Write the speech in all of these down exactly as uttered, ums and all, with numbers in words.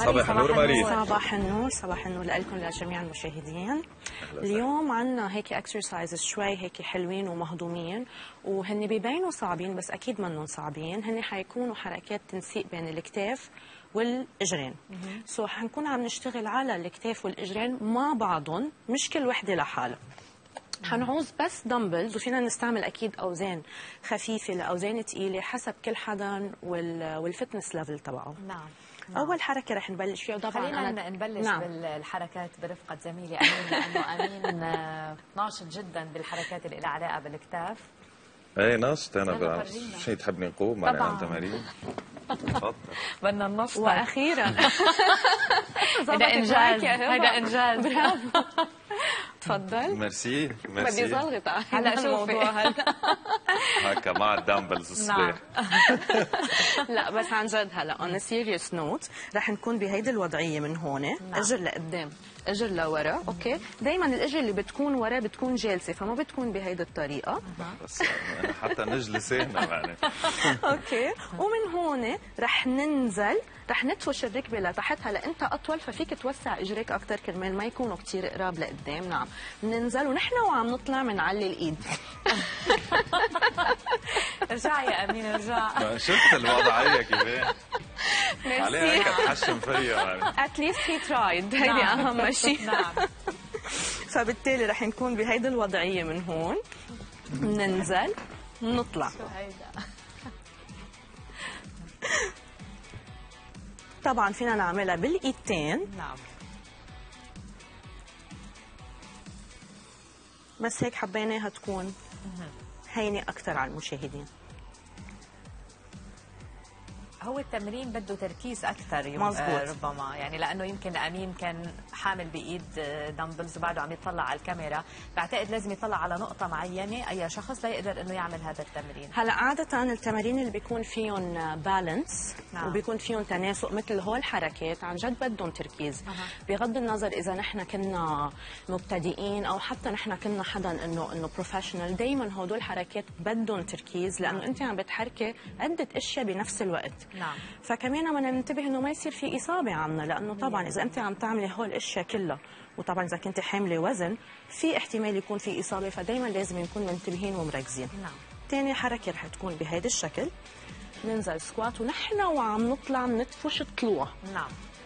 صباح النور ماري. صباح النور، صباح النور لكم لجميع المشاهدين. اليوم عندنا هيك اكسرسايز شوي هيك حلوين ومهضومين، وهن بيبينوا صعبين بس اكيد منهم صعبين. هن حيكونوا حركات تنسيق بين الكتاف والاجرين. سو so, حنكون عم نشتغل على الكتاف والاجرين مع بعضهم، مش كل وحده لحالها. حنعوز بس دمبلز، وفينا نستعمل اكيد اوزان خفيفه لاوزان ثقيله حسب كل حدا والفتنس ليفل تبعه. نعم. نعم. اول حركه رح نبلش فيها، وطبعا خلينا أنا... نبلش نعم. بالحركات برفقه زميلي امين، لانه امين ناشط جدا بالحركات اللي لها علاقه بالكتاف. ايه ناشط انا بقى. شيء تحبني نقوم معنا عن تمارين؟ تفضل. بدنا ننشط. واخيرا هذا انجاز، هذا انجاز. برافو. تفضل. ميرسي ميرسي. بدي زلغط هلا الموضوع هلا هكا مع الدمبلز الصبح. لا بس عن جد هلا اون سيريس نوت رح نكون بهيدي الوضعيه من هون، اجر لقدام اجر لورا. اوكي، دائما الاجر اللي بتكون ورا بتكون جالسه، فما بتكون بهيدي الطريقه. بس حتى نجلس هنا يعني. اوكي، ومن هون رح ننزل، رح نتفش الركبه لتحت. هلا انت اطول ففيك توسع اجريك اكثر كرمال ما يكونوا كثير قراب لقدام. نعم، بننزل ونحن وعم نطلع بنعلي الايد. ارجعي يا امين ارجع. شفت الوضعيه كيف؟ عليها هيك تحشم فيا يعني. ات ليست هي ترايد، هيدي اهم شيء. نعم. فبالتالي رح نكون بهيدي الوضعيه من هون، ننزل نطلع. شو هيدا؟ طبعا فينا نعملها بالايدتين. نعم. بس هيك حبيناها تكون هينه اكثر على المشاهدين. هو التمرين بده تركيز اكثر مزبوط. ربما يعني، لانه يمكن امين كان حامل بايد دمبلز وبعده عم يطلع على الكاميرا، بعتقد لازم يطلع على نقطه معينه اي شخص لا يقدر انه يعمل هذا التمرين. هلا عاده التمارين اللي بيكون فيهم بالانس، نعم. وبيكون فيهم تناسق مثل هول الحركات عن جد بدهم تركيز. أه. بغض النظر اذا نحن كنا مبتدئين او حتى نحن كنا حدا انه انه بروفيشنال، دائما هدول الحركات بدهم تركيز، لانه انت عم بتحركي عده اشياء بنفس الوقت. نعم. فكمان بدنا ننتبه انه ما يصير في اصابه عنا، لانه طبعا اذا انت عم تعملي هول الاشياء كلها، وطبعا اذا كنت حامله وزن في احتمال يكون في اصابه، فدائما لازم نكون منتبهين ومركزين. نعم. ثاني حركه رح تكون بهذا الشكل، ننزل سكوات ونحن وعم نطلع بنتفش طلوع. نعم.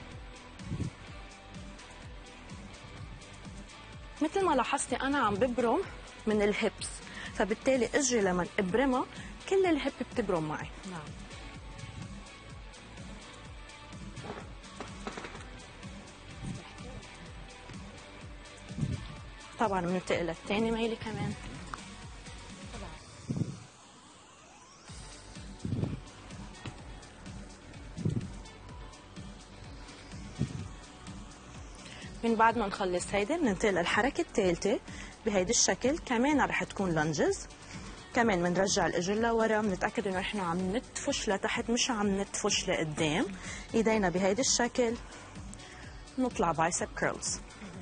مثل ما لاحظتي انا عم ببرم من الهبس، فبالتالي اجري لما ابرمها كل الهب بتبرم معي. نعم. طبعا بننتقل للثاني ميلة كمان. من بعد ما نخلص هيدي بننتقل للحركة الثالثة بهيدي الشكل، كمان رح تكون لانجز. كمان بنرجع الاجر لورا، بنتاكد انه احنا عم نتفش لتحت مش عم نتفش لقدام. ايدينا بهيدي الشكل، نطلع بايسب كيرلز.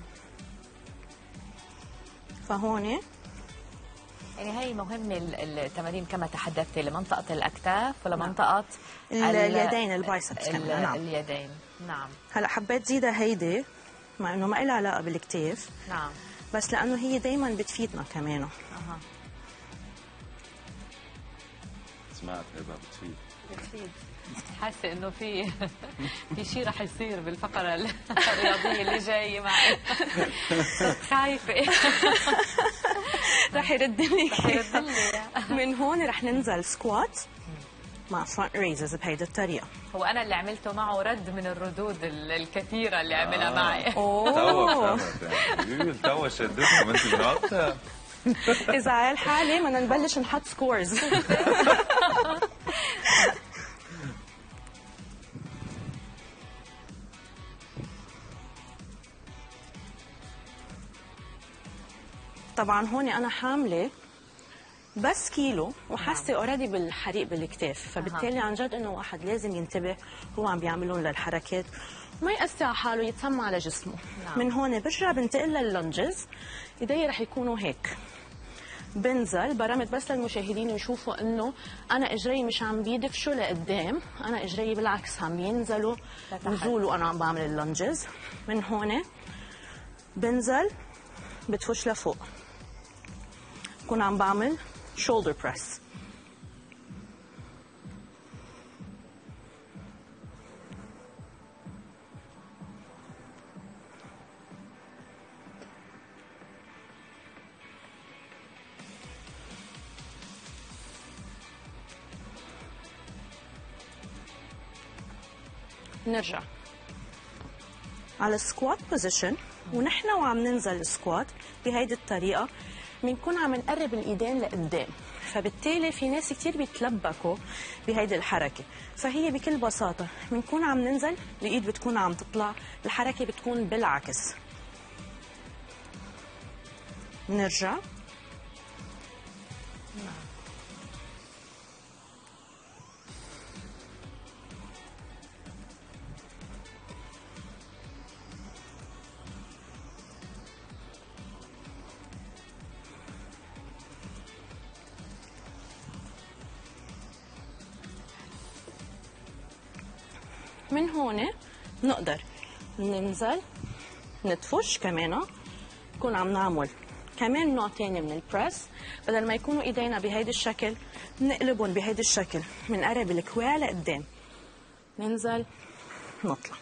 فهون يعني هي مهمة التمارين كما تحدثتي لمنطقة الأكتاف ولمنطقة اليدين البايسبس كمان. نعم. اليدين. نعم. هلا حبيت زيدها هيدي مع انه ما لها علاقة بالكتاف. نعم. بس لأنه هي دايما بتفيدنا كمان. اها. سمعت هبه بتفيد. بتفيد. حاسه انه في في شيء رح يصير بالفقره الرياضيه اللي جايه معي. خايفه. رح يرد لي رح يرد لي. من هون رح ننزل سكوات مع فرونت ريزز بهيدي الطريقه. هو انا اللي عملته معه رد من الردود الكثيره اللي عملها آه. معي. اوه توا شدتها انت من وقتها. اذا على الحاله بدنا نبلش نحط سكورز. طبعا هون انا حامله بس كيلو وحاسه اوريدي بالحريق بالكتاف، فبالتالي عن جد انه واحد لازم ينتبه هو عم بيعملون للحركات وما يأثر على حاله، يتسمى على جسمه. نعم. من هون برجع بنتقل لللنجز، ايدي رح يكونوا هيك. بنزل برمت بس للمشاهدين يشوفوا انه انا اجري مش عم بيدفشوا لقدام، انا اجري بالعكس عم ينزلوا نزول وانا عم بعمل اللنجز. من هون بنزل بتفش لفوق، بكون عم بعمل شولدر بريس. نرجع على السكوات بوزيشن، ونحن وعم ننزل السكوات بهيدي الطريقه بنكون عم نقرب الايدين لقدام، فبالتالي في ناس كثير بيتلبكوا بهيدي الحركه، فهي بكل بساطه بنكون عم ننزل الايد بتكون عم تطلع، الحركه بتكون بالعكس. نرجع من هون نقدر ننزل نتفش كمان، نكون عم نعمل كمان نوع تاني من البريس، بدل ما يكونوا ايدينا بهيدي الشكل نقلبهم بهيدي الشكل، بنقرب الكواع لقدام، ننزل نطلع.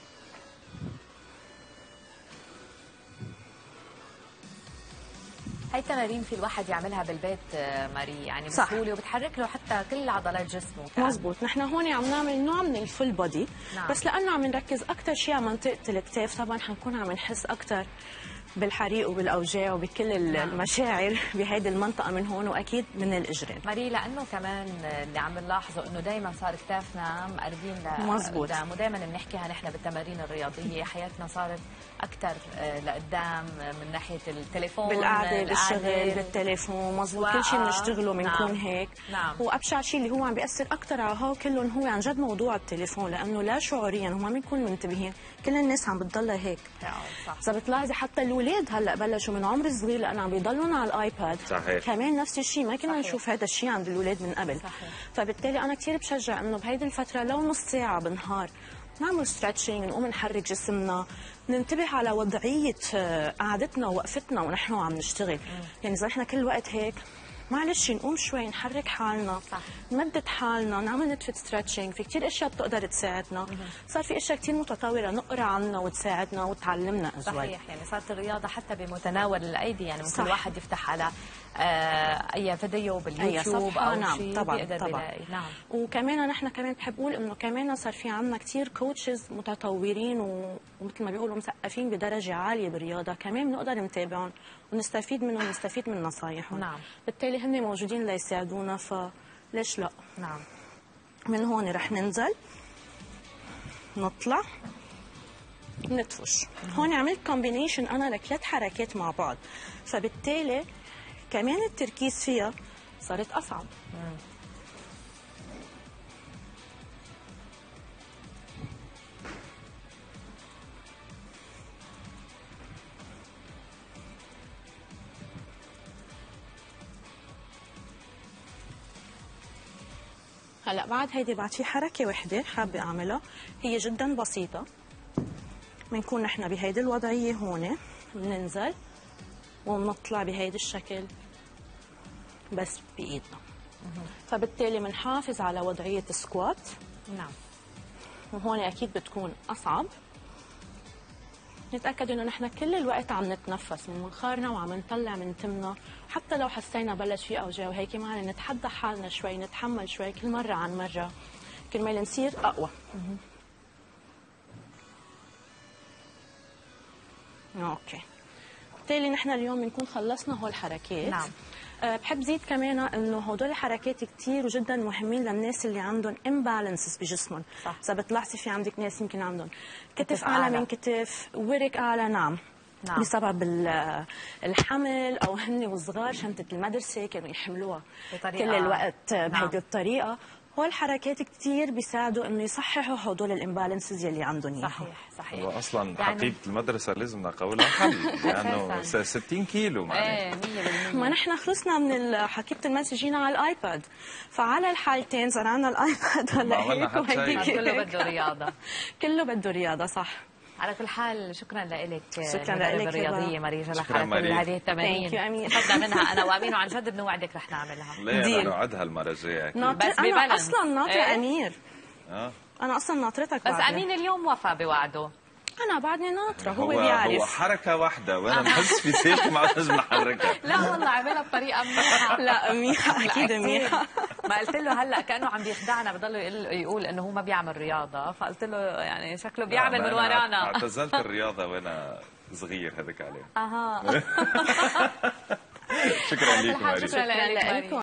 هاي تمارين في الواحد يعملها بالبيت ماري، يعني بسهوله وبتحرك له حتى كل عضلات جسمه. مزبوط. نحن هون عم نعمل نوع من الفول بودي. نعم. بس لانه عم نركز اكثر شيء على منطقه الكتاف، طبعا حنكون عم نحس اكثر بالحريق وبالاوجاع وبكل المشاعر بهيدي المنطقه من هون، واكيد من الاجرين. ماري لانه كمان اللي عم نلاحظه انه دائما صار كتافنا مقربين لقدام، ودائما بنحكيها نحن بالتمارين الرياضيه، حياتنا صارت اكثر لقدام من ناحيه التليفون، بالقعده بالشغل بالتليفون، مزبوط، كل شيء بنشتغله بنكون نعم. هيك. نعم. وابشع شيء اللي هو عم بياثر اكثر على هو كلهم هو عن جد موضوع التليفون، لانه لا شعوريا هو ما بنكون منتبهين، كل الناس عم بتضلها هيك. صح. اذا بتلاحظي حتى الاولاد هلا بلشوا من عمر صغير لانه عم بيضلون على الايباد. صحيح. كمان نفس الشيء ما كنا نشوف هذا الشيء عند الاولاد من قبل. صحيح. فبالتالي انا كثير بشجع انه بهيدي الفتره لو نص ساعه بالنهار نعمل ستريتشنج، نقوم نحرك جسمنا، ننتبه على وضعيه قعدتنا ووقفتنا ونحن عم نشتغل. مم. يعني اذا نحن كل وقت هيك معلش نقوم شوي نحرك حالنا، صح. نمدد حالنا، نعمل نتفة ستريتشنج، في كثير اشياء بتقدر تساعدنا. مم. صار في اشياء كثير متطوره نقرا عنها وتساعدنا وتعلمنا ازواج. صحيح، يعني صارت الرياضه حتى بمتناول الايدي، يعني ممكن الواحد يفتح على آه اي فيديو باليوتيوب او نعم. شيء طبعا بيقدر طبعا بيلاقي. نعم. وكمان نحن كمان بحب اقول انه كمان صار في عندنا كثير كوتشز متطورين و... ومثل ما بيقولوا مثقفين بدرجه عاليه بالرياضه، كمان بنقدر نتابعهم ونستفيد منهم ونستفيد من نصايحهم. نعم. بالتالي هن موجودين ليساعدونا، فليش لا. نعم. من هون رح ننزل نطلع نتفش. هون عملت كومبينيشن انا لثلاث حركات مع بعض، فبالتالي كمان التركيز فيها صارت اصعب. مم. هلا بعد هيدي بعد في حركه وحده حابه اعملها، هي جدا بسيطه. بنكون نحن بهيدي الوضعيه هون، بننزل وبنطلع بهيدي الشكل بس بايدنا. فبالتالي بنحافظ على وضعيه السكوات. نعم. وهون اكيد بتكون اصعب. نتاكد انه نحن كل الوقت عم نتنفس من منخارنا وعم نطلع من تمنا، حتى لو حسينا بلش في اوجاع وهيك معنا نتحدى حالنا شوي، نتحمل شوي كل مره عن مره كرمال نصير اقوى. اوكي. بالتالي نحن اليوم بنكون خلصنا هول الحركات. نعم. أه بحب زيد كمان انه هدول الحركات كثير وجدا مهمين للناس اللي عندهم امبالانسز بجسمهم. اذا بتلاحظي في عندك ناس يمكن عندهم كتف اعلى من كتف، ورك اعلى. نعم. نعم. بسبب الحمل او هن وصغار شنطه المدرسه كانوا يحملوها كل الوقت بهيدي الطريقه، هول الحركات كثير بيساعدوا انه يصححوا هدول الامبالانسز يلي عندهم اياها. صحيح صحيح. هو اصلا يعني حقيبه المدرسه لازم نلقوا لها حل لانه ستين كيلو معناها. ايه مية بالمية. ما نحن خلصنا من حقيبه المدرسه جينا على الايباد، فعلى الحالتين صار عندنا الايباد هلا هيك وهيك كله بده رياضه. كله بده رياضه صح. على كل حال شكرا لك. شكرا لك الرياضيه ماريجا على كل هذه التمارين استفدنا منها انا وامين، وعن جد بنوعدك رح نعملها. ليه نوعدها المره الجايه. بس انا اصلا ناطره ايه؟ امير اه انا اصلا ناطرتك بس بعدين. امين اليوم وفى بوعده. انا بعدني ناطره هو, هو بيعرف. هو حركه واحده وانا بحس في سيف ما لازم احركها. لا والله عملها بطريقه منيحه. لا منيحه اكيد منيحه. ما قلت له هلا كانه عم بيخدعنا، بضل يقول انه هو ما بيعمل رياضه، فقلت له يعني شكله بيعمل من ورانا. اعتزلت الرياضه وانا صغير هذاك عليه. اها. شكرا لكم. شكرا لك.